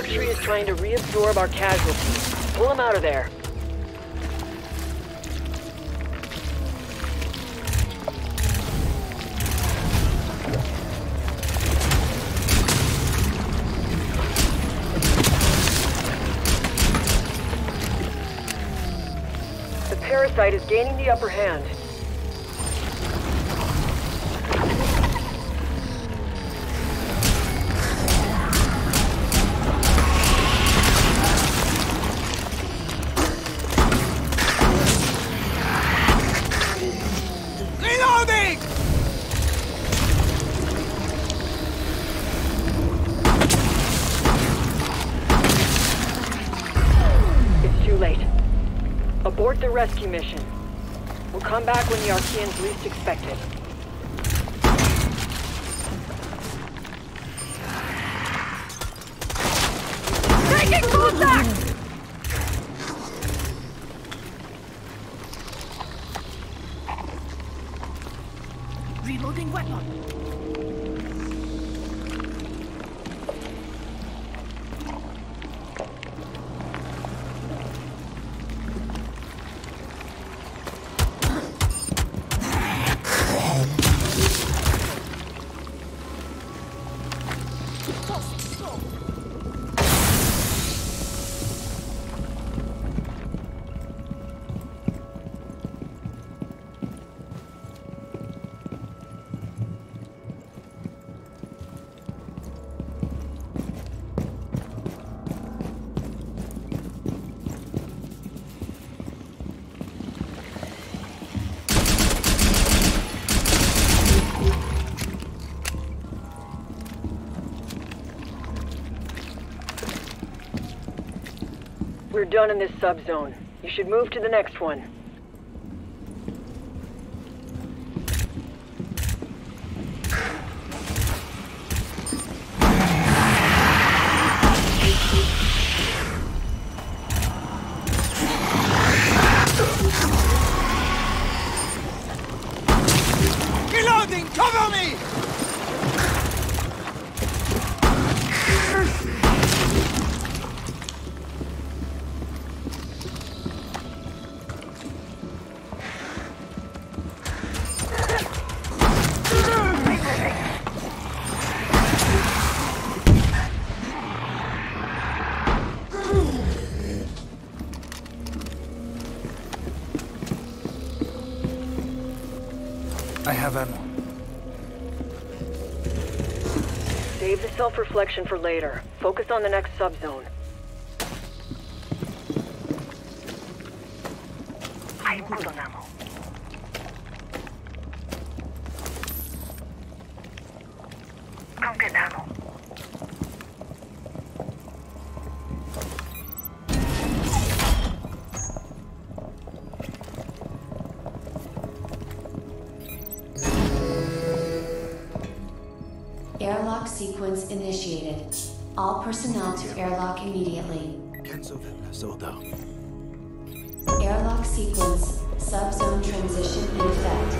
Arctry is trying to reabsorb our casualties. Pull them out of there. The parasite is gaining the upper hand. Abort the rescue mission. We'll come back when the Archeans least expect it. Taking contact! Reloading weapon. We're done in this subzone. You should move to the next one. Reloading! Cover me! I have ammo. Save the self-reflection for later. Focus on the next subzone. I'm good on ammo. Come get ammo. Airlock sequence initiated. All personnel to airlock immediately. Airlock sequence. Subzone transition in effect.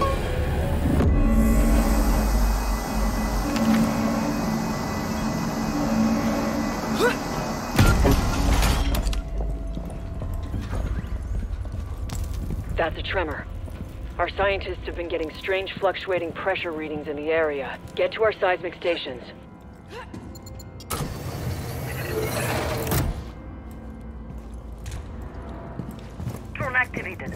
That's a tremor. Our scientists have been getting strange fluctuating pressure readings in the area. Get to our seismic stations. Drone activated.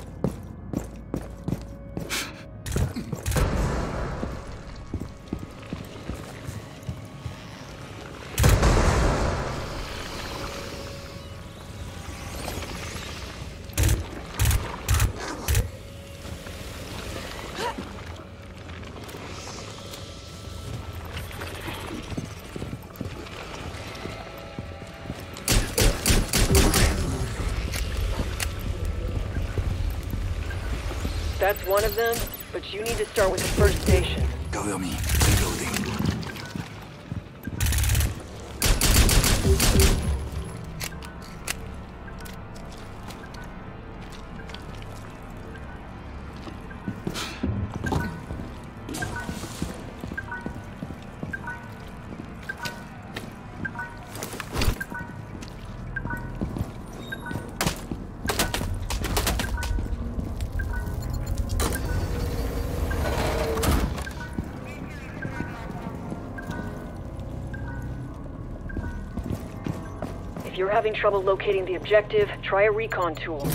That's one of them, but you need to start with the first station. Cover me. Reloading. If you're having trouble locating the objective, try a recon tool.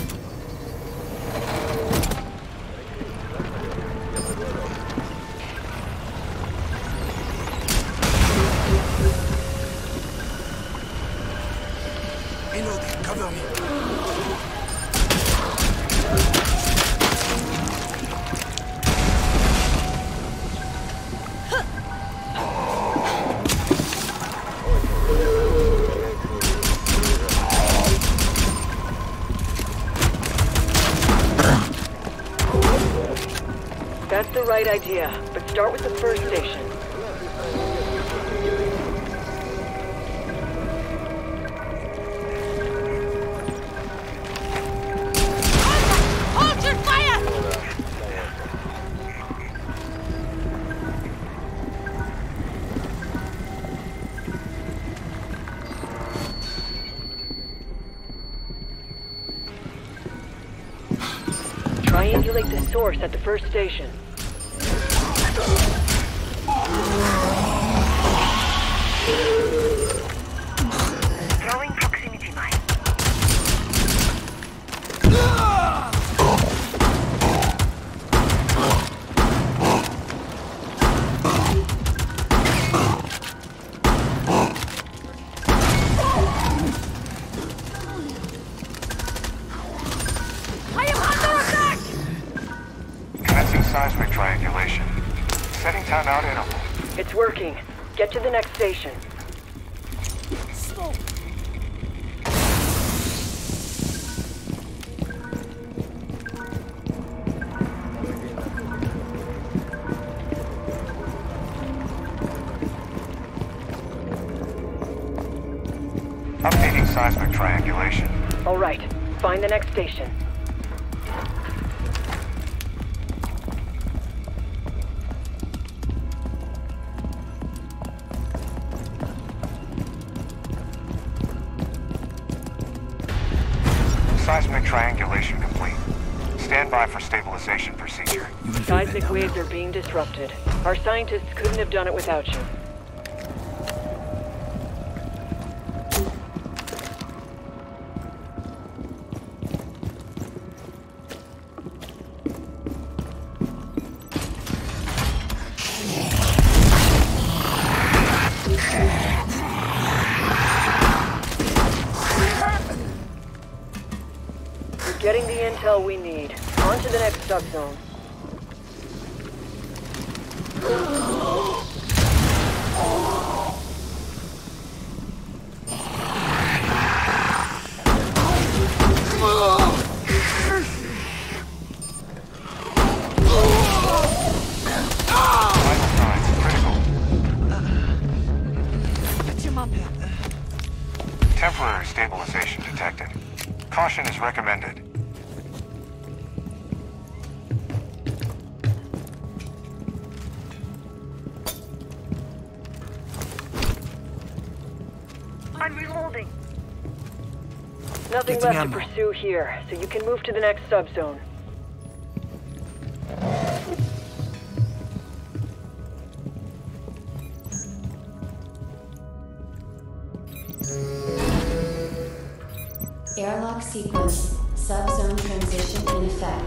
Reloading, cover me. That's the right idea, but start with the first station. Hold your fire! Triangulate the source at the first station. Throwing proximity mine. I am under attack! Commencing seismic triangulation. Setting timeout interval. It's working. Get to the next station. Smoke! Updating seismic triangulation. All right, find the next station. Seismic triangulation complete. Stand by for stabilization procedure. Seismic waves are being disrupted. Our scientists couldn't have done it without you. We're getting the intel we need. On to the next subzone. Vital signs critical. Temporary stabilization detected. Caution is recommended. I'm reloading. Nothing Getting left ammo. to pursue here, so you can move to the next subzone. Airlock sequence. Subzone transition in effect.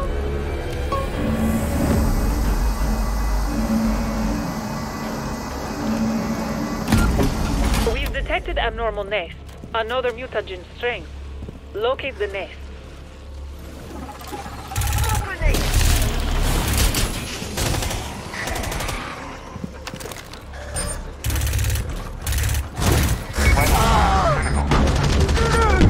We've detected abnormal nests, another mutagen strain. Locate the nest. Vital signs critical.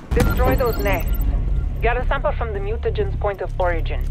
Destroy those nests. Get a sample from the mutagen's point of origin.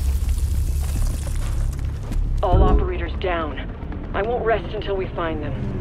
All operators down. I won't rest until we find them.